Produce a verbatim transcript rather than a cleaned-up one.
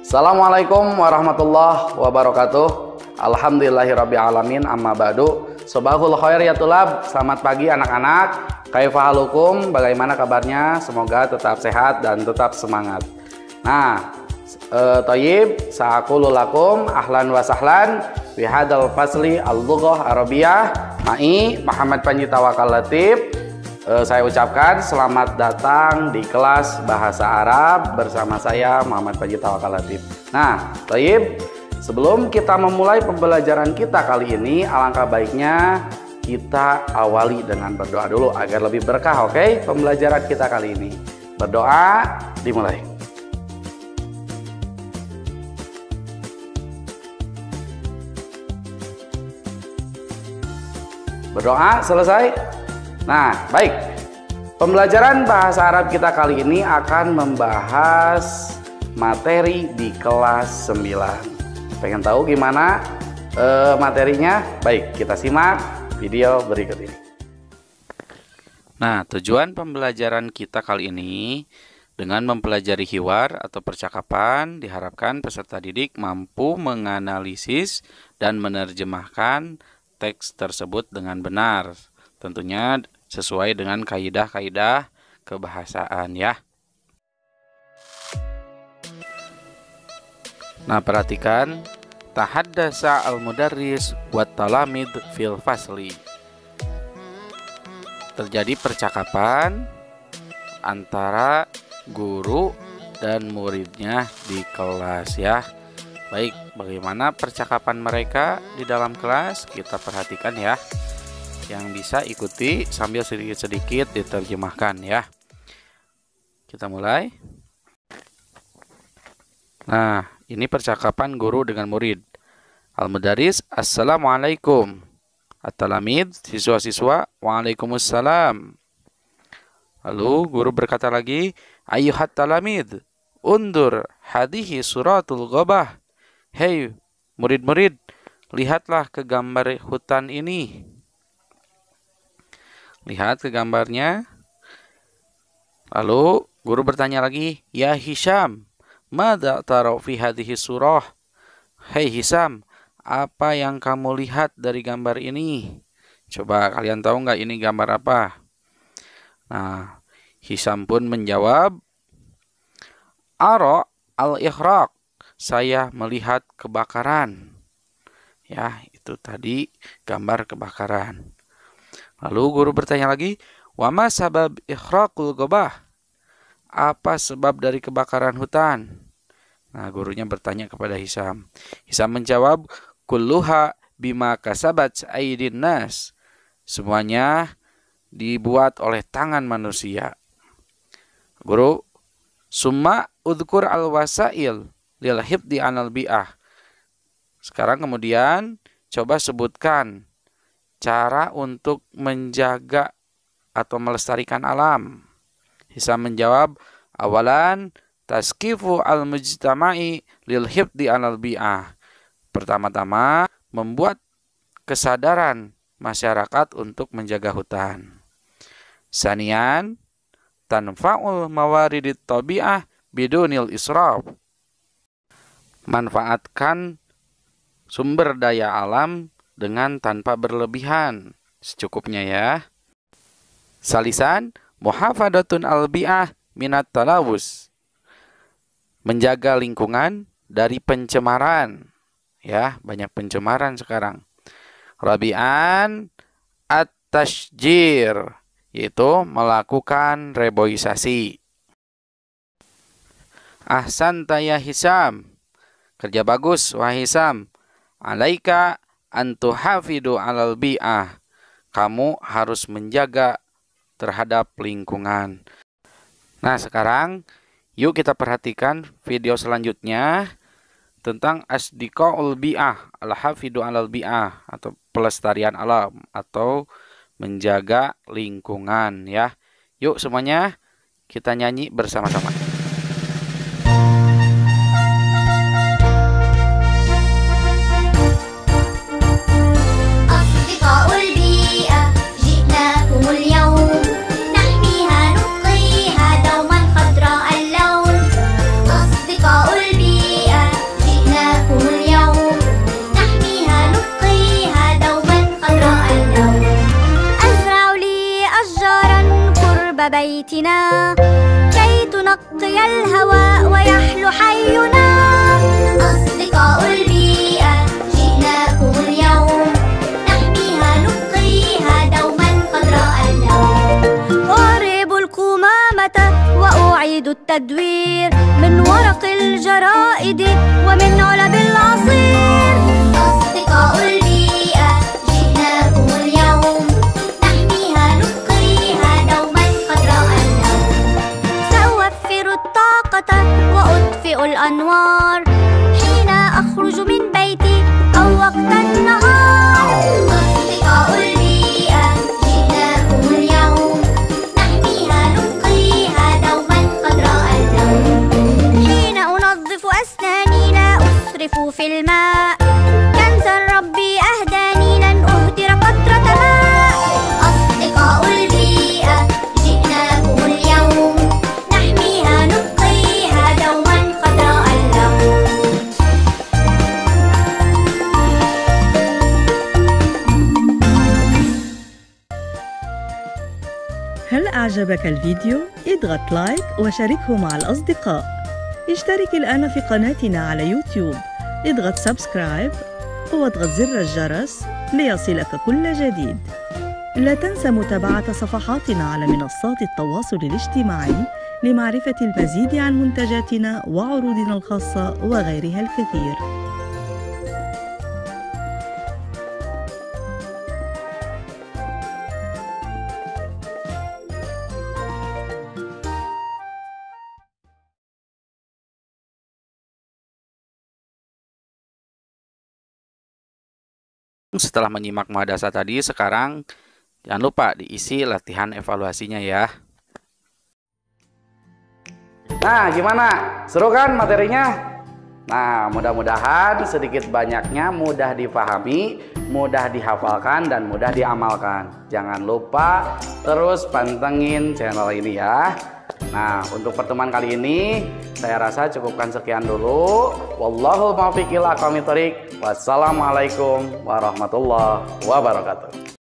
Assalamualaikum warahmatullahi wabarakatuh. Alhamdulillahirabbil alamin, amma ba'du. Sobahul khair ya tulab. Selamat pagi anak-anak. Kaifa halukum? Bagaimana kabarnya? Semoga tetap sehat dan tetap semangat. Nah, e, Thayyib, sa'aqulu lakum ahlan wa sahlan bi hadzal fasli al-lughah arabiyah ma'i Muhammad Panji Tawakal Latif. Uh, saya ucapkan selamat datang di kelas Bahasa Arab bersama saya Muhammad Panji Tawakal Latif. Nah, Thayyib, sebelum kita memulai pembelajaran kita kali ini, alangkah baiknya kita awali dengan berdoa dulu agar lebih berkah, oke? Okay? Pembelajaran kita kali ini. Berdoa, dimulai. Berdoa, selesai. Nah, baik. Pembelajaran bahasa Arab kita kali ini akan membahas materi di kelas sembilan. Pengen tahu gimana e, materinya? Baik, kita simak video berikut ini. Nah, tujuan pembelajaran kita kali ini dengan mempelajari hiwar atau percakapan, diharapkan peserta didik mampu menganalisis dan menerjemahkan teks tersebut dengan benar. Tentunya sesuai dengan kaidah-kaidah kebahasaan ya. Nah, perhatikan tahaddasa al-mudarris wat talamid fil fasli. Terjadi percakapan antara guru dan muridnya di kelas ya. Baik, bagaimana percakapan mereka di dalam kelas? Kita perhatikan ya. Yang bisa ikuti sambil sedikit-sedikit diterjemahkan ya. Kita mulai. Nah, ini percakapan guru dengan murid. Al-Mudaris, Assalamualaikum. At-Talamid, siswa-siswa, Waalaikumsalam. Lalu guru berkata lagi, Ayyuhat talamid, undur hadihi suratul ghabah. Hei murid-murid, lihatlah ke gambar hutan ini. Lihat ke gambarnya. Lalu guru bertanya lagi, Ya Hisham, madza tara fi hadhihi surah? Hei Hisham, apa yang kamu lihat dari gambar ini? Coba kalian tahu nggak ini gambar apa? Nah, Hisham pun menjawab, Ara al-ihraq, saya melihat kebakaran. Ya, itu tadi gambar kebakaran. Lalu guru bertanya lagi, wa ma sabab ikhraqul ghabah? Apa sebab dari kebakaran hutan? Nah, gurunya bertanya kepada Hisham. Hisham menjawab, kulluha bima kasabat aydin nas. Semuanya dibuat oleh tangan manusia. Guru, summa udhkur al-wasail lil hifdhi anal bi'ah. Sekarang kemudian coba sebutkan cara untuk menjaga atau melestarikan alam. Hisham menjawab, awalan taskifu al-mujtama'i lil hifdhi anal bi'ah. Pertama-tama membuat kesadaran masyarakat untuk menjaga hutan. Sanian tanfa'ul mawaridit tabi'ah bidunil israf. Manfaatkan sumber daya alam dengan tanpa berlebihan, secukupnya ya. Salisan, muhafadatun al-bi'ah minat talawus. Menjaga lingkungan dari pencemaran. Ya, banyak pencemaran sekarang. Rabi'an, at-tashjir, yaitu melakukan reboisasi. Ahsanta ya Hisham, kerja bagus wahai Hisham. Alaika antuhafidu alal bi'ah. Kamu harus menjaga terhadap lingkungan. Nah, sekarang yuk kita perhatikan video selanjutnya tentang asdiqaul bi'ah, al-hafidu alal bi'ah, atau pelestarian alam atau menjaga lingkungan ya. Yuk semuanya kita nyanyi bersama-sama. أصدقاء البيئة درب بيتنا كي تنقي الهواء ويحلو حينا. أصدقاء البيئة جئناكم اليوم نحميها نبقيها دوما خضراء اللون. أعرب القمامة وأعيد التدوير من ورق الجرائد ومن علب العصير. أصدقاء البيئة جئناكم اليوم نحميها نبقيها دوما خضراء اللون. سأوفر الطاقة وأطفئ الأنوار حين أخرج من بيتي أو وقت النهار. أصدقاء البيئة جئناكم اليوم نحميها نبقيها دوما خضراء اللون. حين أنظف أسناني لا أسرف في الماء كنزا ربي أهداني لن أهدر قطرة ماء. أصدقاء البيئة جئناكم اليوم نحميها نبقيها دوما خضراء اللون. هل أعجبك الفيديو؟ اضغط لايك وشاركه مع الأصدقاء. اشترك الآن في قناتنا على يوتيوب، اضغط سبسكرايب واضغط زر الجرس ليصلك كل جديد. لا تنسى متابعة صفحاتنا على منصات التواصل الاجتماعي لمعرفة المزيد عن منتجاتنا وعروضنا الخاصة وغيرها الكثير. Setelah menyimak muhadasah tadi, sekarang jangan lupa diisi latihan evaluasinya ya. Nah, gimana? Seru kan materinya? Nah, mudah-mudahan sedikit banyaknya mudah dipahami, mudah dihafalkan, dan mudah diamalkan. Jangan lupa terus pantengin channel ini ya. Nah, untuk pertemuan kali ini saya rasa cukupkan sekian dulu. Wallahul muwaffiq ila aqwamit thoriq. Wassalamualaikum warahmatullahi wabarakatuh.